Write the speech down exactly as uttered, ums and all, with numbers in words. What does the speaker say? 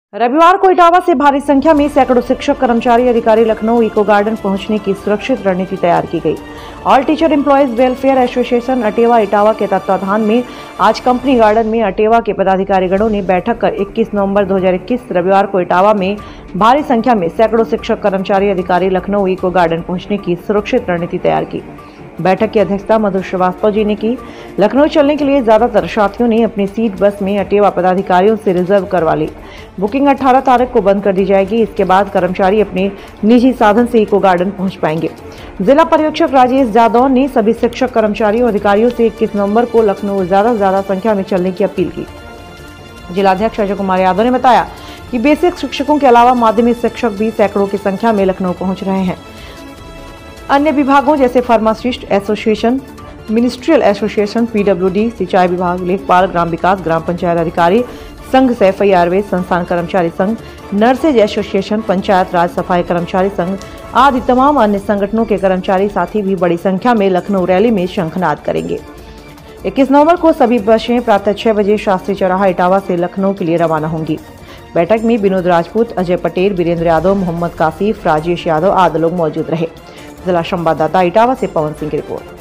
रविवार को इटावा से भारी संख्या में सैकड़ों शिक्षक कर्मचारी अधिकारी लखनऊ इको गार्डन पहुंचने की सुरक्षित रणनीति तैयार की गई। All teacher employees welfare association Atewa Etawah के तत्वाधान में आज कंपनी गार्डन में अटेवा के पदाधिकारीगणों ने बैठक कर इक्कीस नवंबर दो हज़ार इक्कीस रविवार को इटावा में भारी संख्या में सैकड़ों शिक्षक कर्मचारी अधिकारी लखनऊ इको गार्डन पहुंचने की सुरक्षित रणनीति तैयार की। बैठक की अध्यक्षता मधु श्रीवास्तव जी ने की। लखनऊ चलने के लिए ज्यादातर छात्रियों ने अपनी सीट बस में अटेवा पदाधिकारियों से रिजर्व करवा ली। बुकिंग अठारह तारीख को बंद कर दी जाएगी। इसके बाद कर्मचारी अपने निजी साधन से इको गार्डन पहुंच पाएंगे। जिला पर्यवेक्षक राजेश जादव ने सभी शिक्षक कर्मचारियों अधिकारियों से इक्कीस नवंबर को लखनऊ ज्यादा से ज्यादा संख्या में चलने की अपील की। जिलाध्यक्ष अजय कुमार यादव ने बताया कि बेसिक शिक्षकों के अलावा माध्यमिक शिक्षक भी सैकड़ों की संख्या में लखनऊ पहुंच रहे हैं। अन्य विभागों जैसे pharmacist association, ministerial association, PWD, सिंचाई विभाग, लेखपाल, ग्राम विकास, ग्राम पंचायत अधिकारी संघ, सैफई आयुर्वेद संस्थान कर्मचारी संघ, नर्सेज एसोसिएशन, पंचायत राज सफाई कर्मचारी संघ आदि तमाम अन्य संगठनों के कर्मचारी साथी भी बड़ी संख्या में लखनऊ रैली में शंखनाद करेंगे। इक्कीस नवंबर को सभी बसें प्रातः छह बजे शास्त्री चौराहा इटावा से लखनऊ के लिए रवाना होंगी। बैठक में विनोद राजपूत, अजय पटेल, वीरेंद्र यादव, मोहम्मद कासिफ, राजेश यादव आदि लोग मौजूद रहे। जिला संवाददाता इटावा से पवन सिंह की रिपोर्ट।